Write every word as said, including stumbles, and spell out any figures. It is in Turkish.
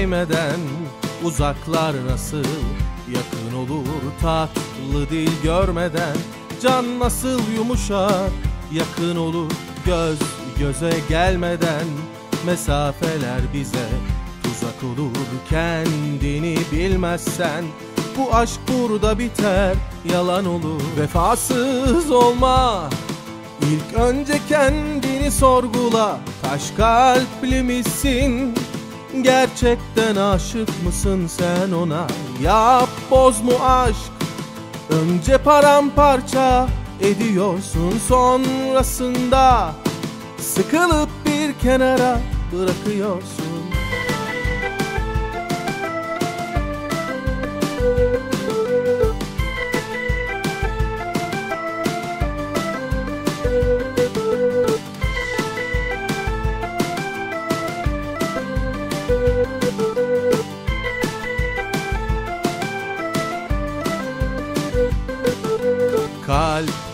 değmeden uzaklar nasıl yakın olur, tatlı dil görmeden can nasıl yumuşar, yakın olur göz göze gelmeden. Mesafeler bize tuzak olur, kendini bilmezsen bu aşk burada biter, yalan olur. Vefasız olma, İlk önce kendini sorgula. Taş kalpli misin? Gerçekten aşık mısın sen ona? Yap boz mu aşk? Önce paramparça ediyorsun, sonrasında sıkılıp bir kenara bırakıyorsun. Kalp